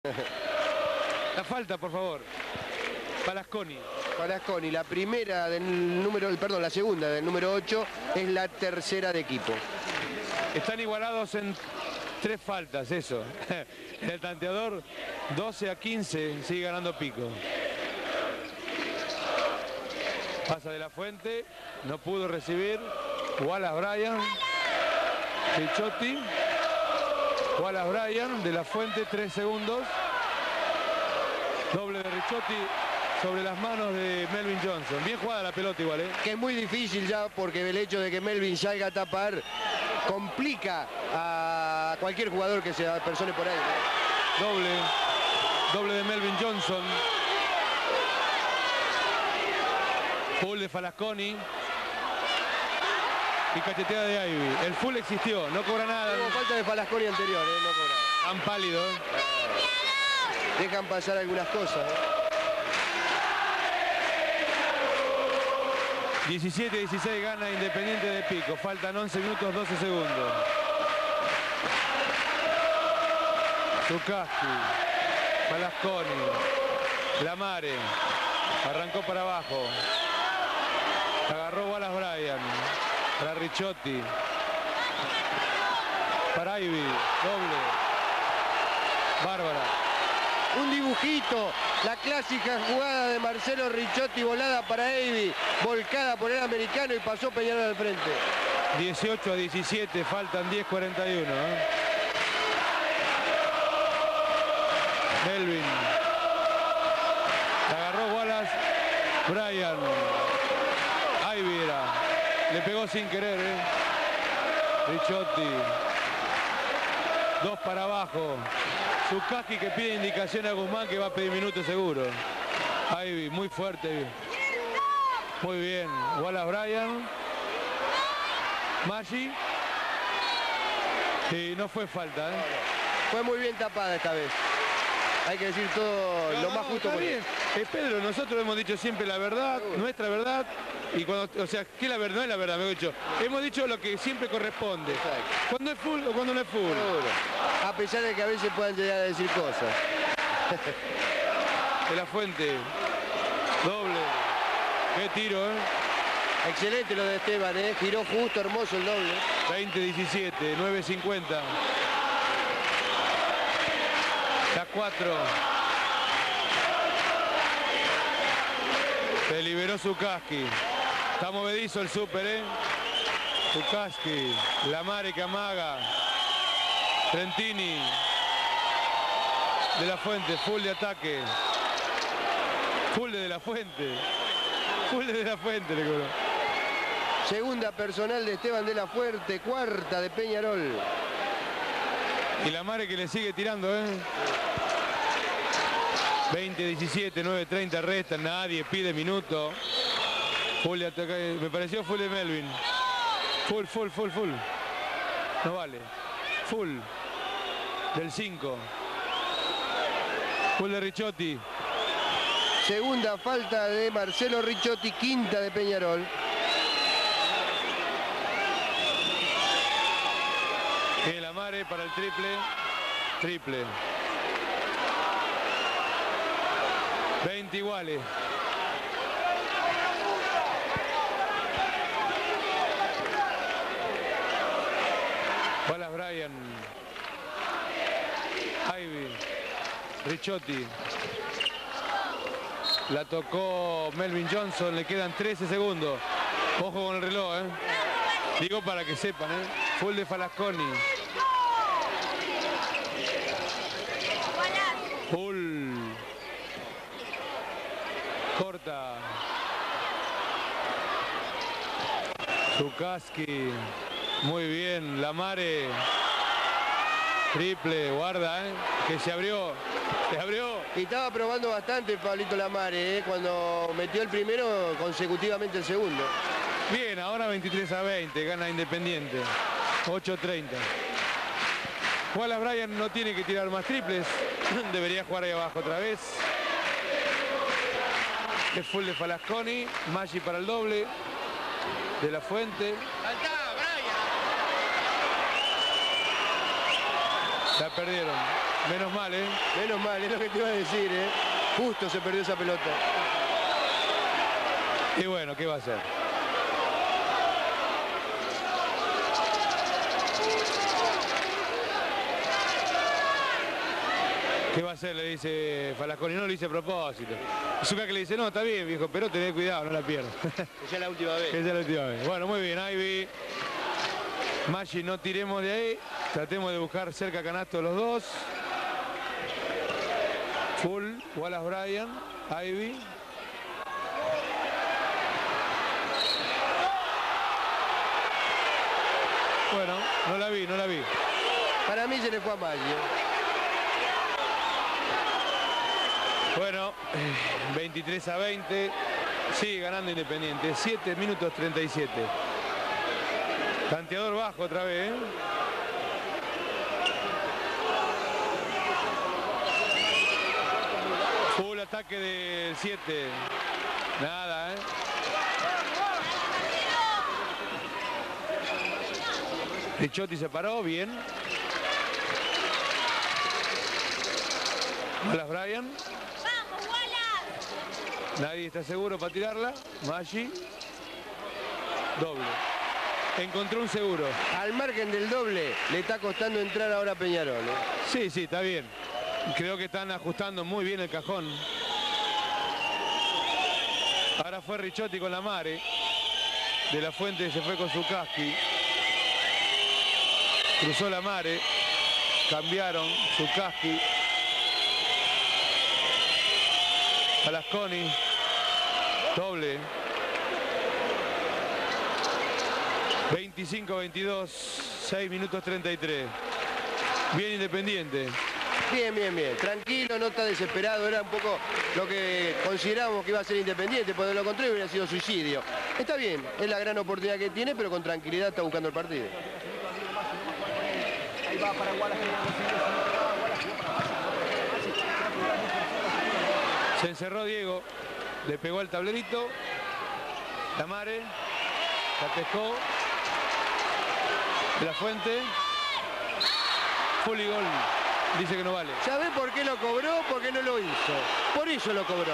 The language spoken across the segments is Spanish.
La falta, por favor. Palasconi. Palasconi, la primera del número, perdón, la segunda del número 8 es la tercera de equipo. Están igualados en 3 faltas, eso. El tanteador 12-15, sigue ganando Pico. Pasa de la Fuente, no pudo recibir. Wallace Bryan, Ricciotti. Wallace Bryan, de la Fuente, 3 segundos. Doble de Ricciotti sobre las manos de Melvin Johnson. Bien jugada la pelota igual, ¿eh? Que es muy difícil ya, porque el hecho de que Melvin salga a tapar complica a cualquier jugador que se apersone por ahí, ¿no? Doble de Melvin Johnson. Full de Falasconi. Y cacheteada de Ivy. El full existió, no cobra nada. Hubo falta de Falasconi anterior, no cobra. Tan pálido, ¿eh? Dejan pasar algunas cosas, ¿eh? 17-16 gana Independiente de Pico. Faltan 11 minutos 12 segundos. Zucaschi, Falasconi, Lamare. Arrancó para abajo. Agarró Wallace Bryan. Para Ricciotti. Para Ivy. Doble. Bárbara. Un dibujito, la clásica jugada de Marcelo Ricciotti, volada para Ivy, volcada por el americano y pasó Peñarol al frente. 18-17, faltan 10-41. Melvin. Agarró Wallace Bryan. Ivy era. Le pegó sin querer, Ricciotti. 2 para abajo. Zucaschi que pide indicación a Guzmán, que va a pedir minutos seguro. Ivy, muy fuerte. Muy bien. Wallace Bryan. Maggi. Y no fue falta, Fue muy bien tapada esta vez. Hay que decir todo lo más justo posible. Pedro, nosotros hemos dicho siempre la verdad, nuestra verdad. Y cuando, o sea, que la verdad no es la verdad, me he dicho. Hemos dicho lo que siempre corresponde. Exacto. Cuando es full o cuando no es full. Seguro. A pesar de que a veces puedan llegar a decir cosas. De la Fuente. Doble. Qué tiro, Excelente lo de Esteban, giró justo, hermoso el doble. 20-17, 9-50. La 4. Se liberó Zucaschi. Está movedizo el súper, Zucaschi. Lamare que amaga. Trentini. De la Fuente, full de ataque. Full de la Fuente. Full de la Fuente, le cobro. Segunda personal de Esteban de la Fuente, cuarta de Peñarol. Y Lamare que le sigue tirando, 20-17, 9-30 restan, nadie pide minuto. Full de ataque, me pareció full de Melvin. Full. No vale. Full. Del 5. Full de Ricciotti. Segunda falta de Marcelo Ricciotti, quinta de Peñarol. El Amare para el triple. 20 iguales. Wallace Bryan. Ivy. Ricciotti. La tocó Melvin Johnson, le quedan 13 segundos. Ojo con el reloj, Digo para que sepan, Full de Falasconi. Full. Corta. Zucaschi. Muy bien. Lamare. Triple. Guarda, que se abrió. Se abrió. Y estaba probando bastante Pablito Lamare, cuando metió el primero, consecutivamente el segundo. Bien, ahora 23-20, gana Independiente. 8-30. Wallace Bryan no tiene que tirar más triples. Debería jugar ahí abajo otra vez. Es full de Falasconi. Maggi para el doble. De la Fuente. La perdieron. Menos mal, ¿eh? Menos mal, es lo que te iba a decir, ¿eh? Justo se perdió esa pelota. Y bueno, ¿qué va a hacer? ¿Qué va a hacer? Le dice Falasconi, no lo hice a propósito. Zucca que le dice, no, está bien, viejo, pero tened cuidado, no la pierdas. Esa es la última vez. Esa es la última vez. Bueno, muy bien, Ivy. Maggi, no tiremos de ahí. Tratemos de buscar cerca canasto los dos. Full, Wallace Bryan, Ivy. Bueno, no la vi, no la vi. Para mí se le fue a Maggi. Bueno, 23-20. Sigue ganando Independiente. 7 minutos 37. Tanteador bajo otra vez, ¿eh? Full ataque del 7. Nada, ¿eh? Ricciotti se paró, bien. Wallace Bryan. ¡Vamos, Wallace! Nadie está seguro para tirarla. Maggi. Doble. Encontró un seguro. Al margen del doble, le está costando entrar ahora a Peñarol, ¿eh? Sí, sí, está bien. Creo que están ajustando muy bien el cajón. Ahora fue Ricciotti con la Mare. De la Fuente se fue con Zucaschi. Cruzó la Mare. Cambiaron. Zucaschi. Falasconi. Doble. 25-22. 6 minutos 33. Bien Independiente. Bien, bien, bien. Tranquilo, no está desesperado. Era un poco lo que considerábamos que iba a ser Independiente, porque de lo contrario hubiera sido suicidio. Está bien, es la gran oportunidad que tiene, pero con tranquilidad está buscando el partido. Ahí va para Wallace. Se encerró Diego. Le pegó al tablerito. La Mare. La pescó. De la Fuente. Full y gol. Dice que no vale. ¿Sabés por qué lo cobró? Porque no lo hizo. Por eso lo cobró.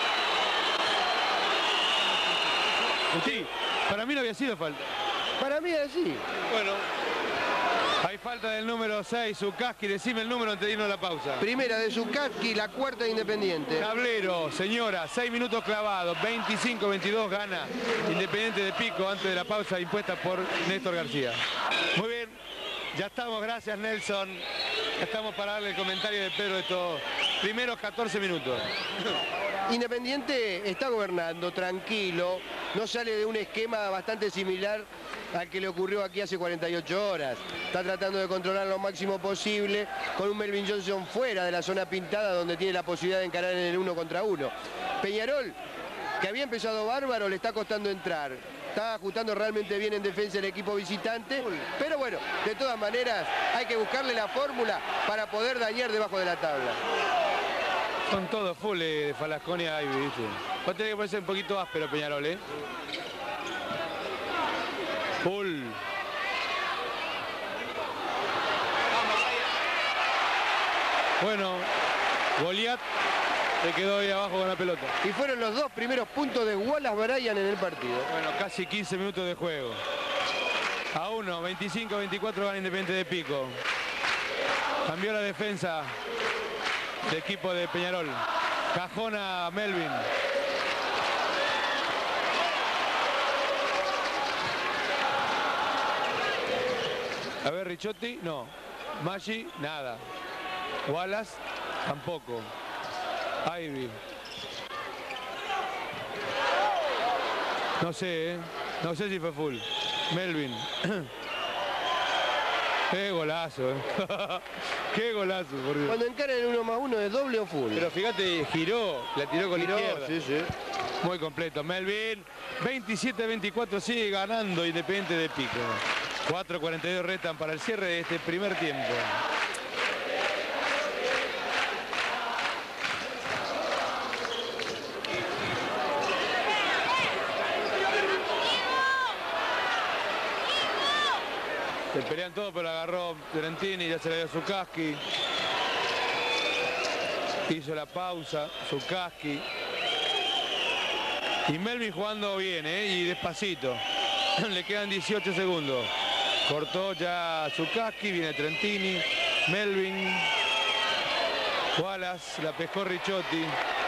Sí, para mí no había sido falta. Para mí es así. Bueno. Hay falta del número 6, Zucaschi. Decime el número antes de irnos a la pausa. Primera de Zucaschi, la cuarta de Independiente. Tablero, señora, 6 minutos clavados, 25-22 gana Independiente de Pico antes de la pausa impuesta por Néstor García. Muy bien, ya estamos, gracias Nelson. Ya estamos para darle el comentario de Pedro de estos primeros 14 minutos. Independiente está gobernando, tranquilo, no sale de un esquema bastante similar al que le ocurrió aquí hace 48 horas. Está tratando de controlar lo máximo posible con un Melvin Johnson fuera de la zona pintada donde tiene la posibilidad de encarar en el 1 contra 1. Peñarol, que había empezado bárbaro, le está costando entrar. Está ajustando realmente bien en defensa el equipo visitante, pero bueno, de todas maneras hay que buscarle la fórmula para poder dañar debajo de la tabla. Son todos full de Falasconi a Ivy, ¿viste? Va a tener que ponerse un poquito áspero Peñarol, ¿eh? Full. Bueno, Goliat se quedó ahí abajo con la pelota. Y fueron los dos primeros puntos de Wallace Bryan en el partido. Bueno, casi 15 minutos de juego. A 1, 25-24 gana Independiente de Pico. Cambió la defensa del equipo de Peñarol. Cajona Melvin. A ver, Ricciotti, no. Maggi, nada. Wallace, tampoco. Ivy. No sé, ¿eh? No sé si fue full. Melvin. Qué golazo, ¿eh? Qué golazo, por Dios. Cuando encara el 1 más 1 es doble o full. Pero fíjate, giró, la tiró con la izquierda. Sí, sí. Muy completo. Melvin, 27-24, sigue ganando Independiente de Pico. 4:42 restan para el cierre de este primer tiempo. Se pelean todos, pero agarró Trentini, ya se le dio Zucaschi. Hizo la pausa, Zukaski. Y Melvin jugando bien, y despacito. Le quedan 18 segundos. Cortó ya Zukaski, viene Trentini, Melvin, Wallace, la pescó Ricciotti.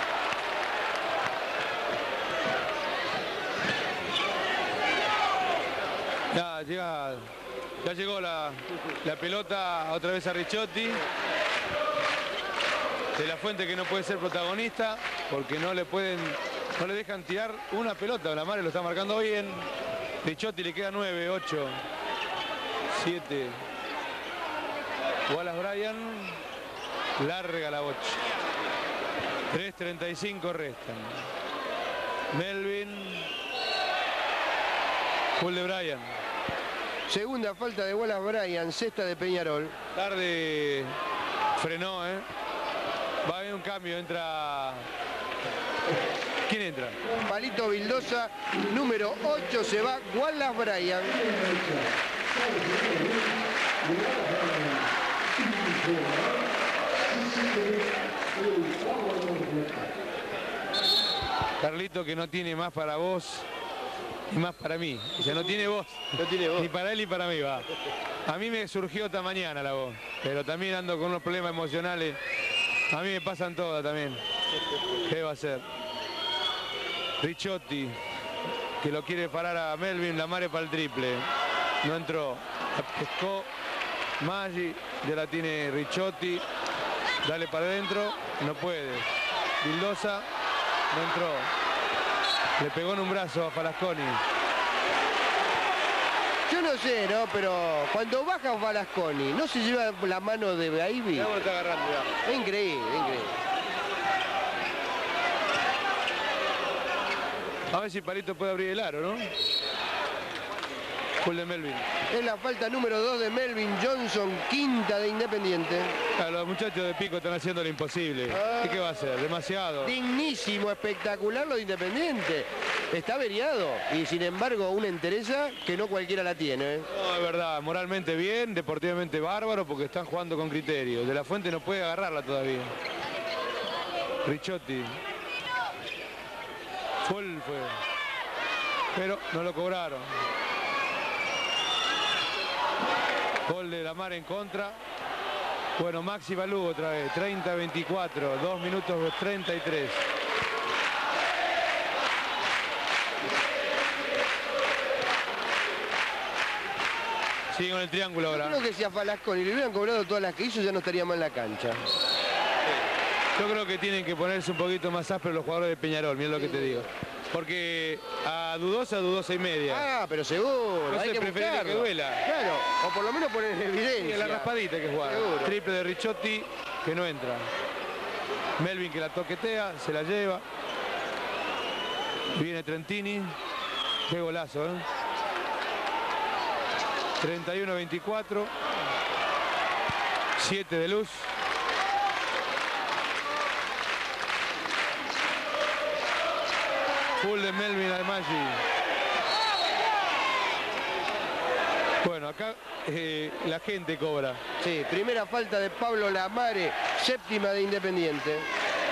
Ya llegó la pelota otra vez a Ricciotti. De la Fuente, que no puede ser protagonista porque no le dejan tirar una pelota. La Mare lo está marcando bien. Ricciotti le queda 9, 8, 7. Wallace Bryan larga la bocha. 3:35 restan. Melvin. Full de Bryan. Segunda falta de Wallace Bryan, sexta de Peñarol. Tarde frenó, Va a haber un cambio, entra... ¿Quién entra? Palito Vildosa, número 8, se va Wallace Bryan. Carlito, que no tiene más para vos y más para mí. O sea, no tiene voz. No tiene voz. Ni para él ni para mí, va. A mí me surgió esta mañana la voz, pero también ando con unos problemas emocionales. A mí me pasan todas también. ¿Qué va a hacer? Ricciotti, que lo quiere parar a Melvin, la Mare para el triple. No entró. La pescó Maggi, ya la tiene Ricciotti. Dale para adentro, no puede. Vildosa, no entró. Le pegó en un brazo a Falasconi. Yo no sé, ¿no? Pero cuando baja Falasconi, ¿no se lleva la mano de Baby? Ya lo está agarrando ya. Es increíble, increíble. A ver si Palito puede abrir el aro, ¿no? Full de Melvin. Es la falta número 2 de Melvin Johnson, quinta de Independiente. Los muchachos de Pico están haciendo lo imposible. ¿Y qué va a hacer? Demasiado. Dignísimo, espectacular lo de Independiente. Está averiado y sin embargo una entereza que no cualquiera la tiene. No, es verdad, moralmente bien, deportivamente bárbaro porque están jugando con criterio. De la Fuente no puede agarrarla todavía. Ricciotti. Full fue. Pero no lo cobraron. Gol de la Mare en contra. Bueno, Maxi Balú otra vez. 30-24, 2 minutos 33. Sigue con el triángulo ahora. Yo creo que si a Falasconi le hubieran cobrado todas las que hizo ya no estaría más en la cancha. Yo creo que tienen que ponerse un poquito más ásperos los jugadores de Peñarol, mira lo que te digo. Porque a Dudosa y media. Ah, pero seguro, No hay sé, que preferible buscarlo. que duela. Claro, o por lo menos poner en evidencia. Y a la raspadita que juega. Seguro. Triple de Ricciotti, que no entra. Melvin que la toquetea, se la lleva. Viene Trentini. Qué golazo, 31-24. 7 de luz. Full de Melvin al Maggi. Bueno, acá la gente cobra. Sí, primera falta de Pablo Lamare, séptima de Independiente.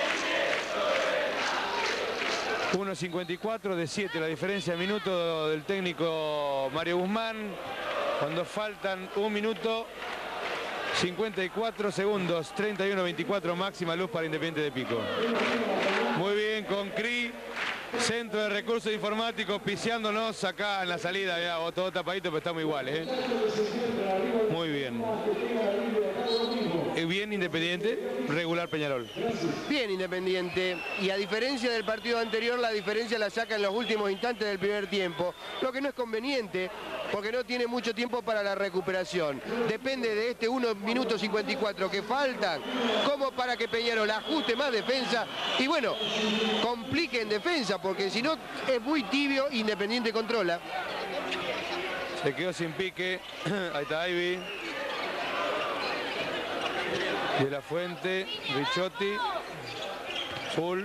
1.54 de 7 la diferencia de minuto del técnico Mario Guzmán. Cuando faltan 1 minuto 54 segundos, 31-24 máxima luz para Independiente de Pico. Muy bien con CRI, Centro de Recursos Informáticos, piciándonos acá en la salida, ya, todo tapadito, pero estamos iguales. Muy bien. Bien Independiente, regular Peñarol. Bien Independiente, y a diferencia del partido anterior, la diferencia la saca en los últimos instantes del primer tiempo, lo que no es conveniente, porque no tiene mucho tiempo para la recuperación. Depende de este 1 minuto 54 que faltan, como para que Peñarol ajuste más defensa y bueno, complique en defensa, porque si no es muy tibio, Independiente controla. Se quedó sin pique, ahí está Ivy. De la Fuente, Ricciotti, full.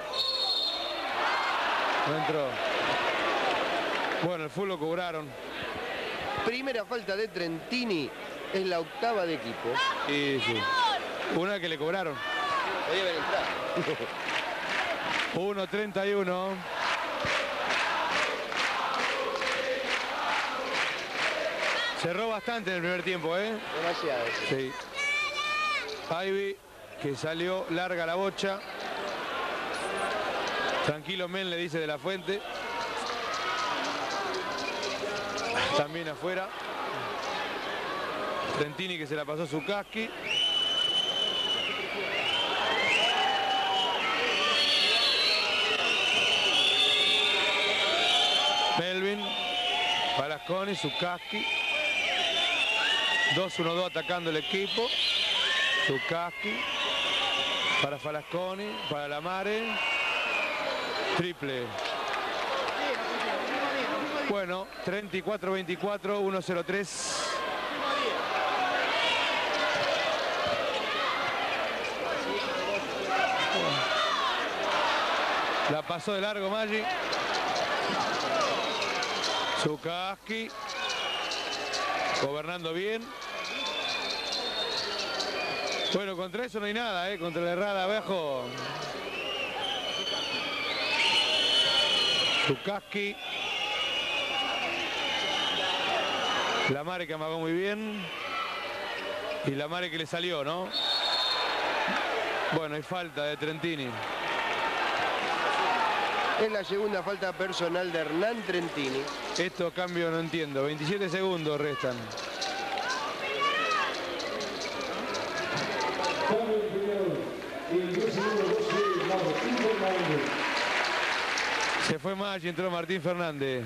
No entró. Bueno, el full lo cobraron. Primera falta de Trentini, es la octava de equipo. Y sí. Una que le cobraron. Podía haber entrado. 1:31. Cerró bastante en el primer tiempo, ¿eh? Demasiado. Sí. Ivy, que salió larga la bocha. Tranquilo, men, le dice de la Fuente. También afuera. Trentini, que se la pasó Zucaschi. Melvin, Falasconi, Zucaschi. 2-1-2 atacando el equipo. Zucaschi para Falasconi, para Lamare. Triple. Bueno, 34-24, 1-0-3. La pasó de largo Maggi. Zucaschi. Gobernando bien. Bueno, contra eso no hay nada, contra la errada abajo. Zucaschi. Lamare, que amagó muy bien. Y Lamare, que le salió, ¿no? Bueno, hay falta de Trentini. Es la segunda falta personal de Hernán Trentini. Estos cambios no entiendo. 27 segundos restan. Se fue Maggi, entró Martín Fernández.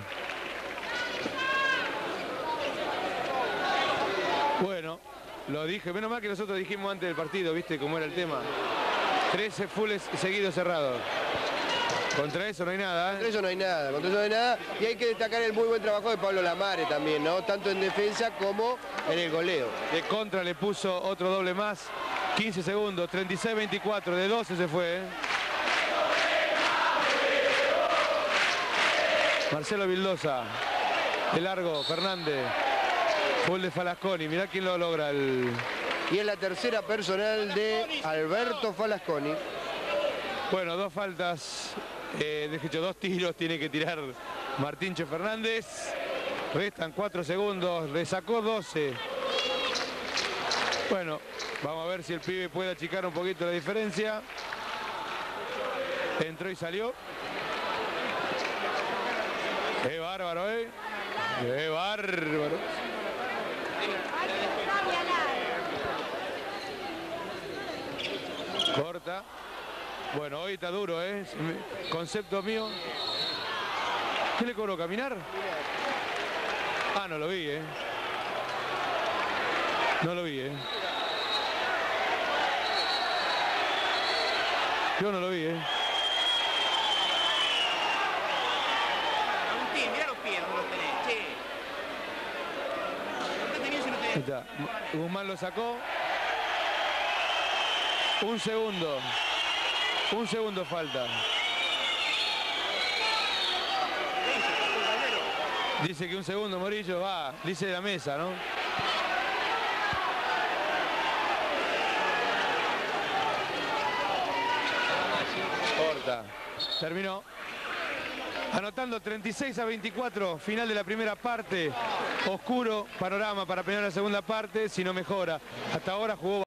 Bueno, lo dije. Menos mal que nosotros dijimos antes del partido, ¿viste cómo era el tema? 13 fulls seguidos cerrados. Contra eso no hay nada, Contra eso no hay nada, contra eso no hay nada. Y hay que destacar el muy buen trabajo de Pablo Lamare también, ¿no? Tanto en defensa como en el goleo. De contra le puso otro doble más. 15 segundos, 36-24, de 12 se fue, Marcelo Vildosa, de largo, Fernández, full de Falasconi, mirá quién lo logra. Y es la tercera personal de Alberto Falasconi. Bueno, dos faltas, de hecho 2 tiros tiene que tirar Martíncho Fernández. Restan 4 segundos, le sacó 12. Bueno, vamos a ver si el pibe puede achicar un poquito la diferencia. Entró y salió. ¡Qué bárbaro, ¡Qué bárbaro! Corta. Bueno, hoy está duro, Concepto mío. ¿Qué le cobró? ¿Caminar? Ah, no lo vi, No lo vi, Yo no lo vi, Agustín, mirá los pies, no los tenés, che. ¿Dónde tenías si no tenés? Ahí está. Guzmán lo sacó. Un segundo. Un segundo falta. Dice que un segundo, Morillo, va. Dice de la mesa, ¿no? Corta. Terminó. Anotando 36-24, final de la primera parte. Oscuro panorama para pelear la segunda parte, si no mejora. Hasta ahora jugó